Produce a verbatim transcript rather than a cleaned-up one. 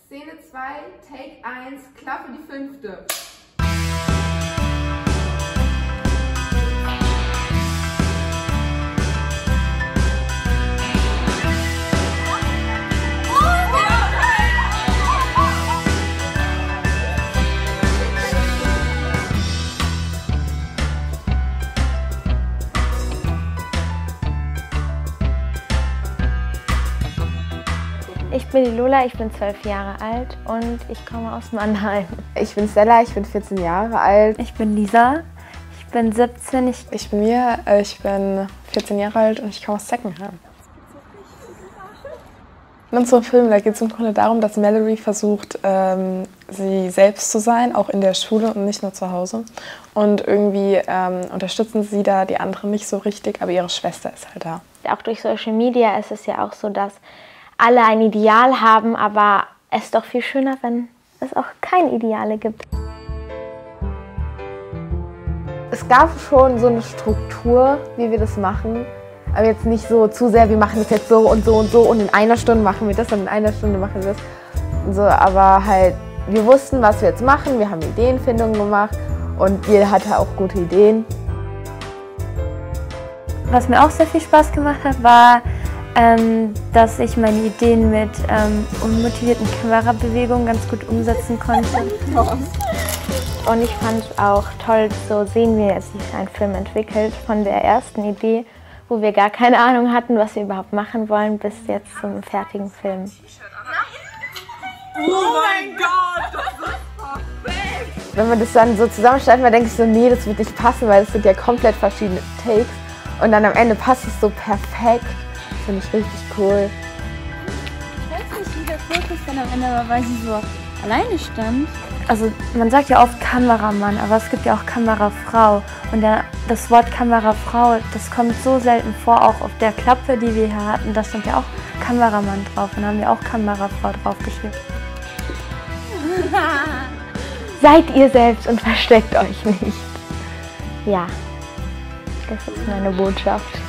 Szene zwei, Take eins, Klappe die fünfte. Ich bin die Lola, ich bin zwölf Jahre alt und ich komme aus Mannheim. Ich bin Stella, ich bin vierzehn Jahre alt. Ich bin Lisa, ich bin siebzehn. Ich, ich bin Mia, ich bin vierzehn Jahre alt und ich komme aus Seckenheim. In unserem Film geht es im Grunde darum, dass Mallory versucht, ähm, sie selbst zu sein, auch in der Schule und nicht nur zu Hause. Und irgendwie ähm, unterstützen sie da die anderen nicht so richtig, aber ihre Schwester ist halt da. Auch durch Social Media ist es ja auch so, dass alle ein Ideal haben, aber es ist doch viel schöner, wenn es auch kein Ideale gibt. Es gab schon so eine Struktur, wie wir das machen, aber jetzt nicht so zu sehr, wir machen das jetzt so und so und so und in einer Stunde machen wir das und in einer Stunde machen wir das. Und so, aber halt, wir wussten, was wir jetzt machen, wir haben Ideenfindung gemacht und wir hatten auch gute Ideen. Was mir auch sehr viel Spaß gemacht hat, war, Ähm, dass ich meine Ideen mit ähm, unmotivierten Kamerabewegungen ganz gut umsetzen konnte. Und ich fand auch toll, so sehen wir, sich ein Film entwickelt, von der ersten Idee, wo wir gar keine Ahnung hatten, was wir überhaupt machen wollen, bis jetzt zum fertigen Film. Oh mein Gott, das ist perfekt! Wenn man das dann so zusammenschneidet, man denkt so, nee, das wird nicht passen, weil es sind ja komplett verschiedene Takes. Und dann am Ende passt es so perfekt. Finde ich richtig cool. Ich weiß nicht, wie der Fokus dann am Ende war, weil sie so alleine stand. Also man sagt ja oft Kameramann, aber es gibt ja auch Kamerafrau. Und der, das Wort Kamerafrau, das kommt so selten vor, auch auf der Klappe, die wir hier hatten, da stand ja auch Kameramann drauf. Und da haben wir auch Kamerafrau draufgeschrieben. Seid ihr selbst und versteckt euch nicht. Ja, das ist meine Botschaft.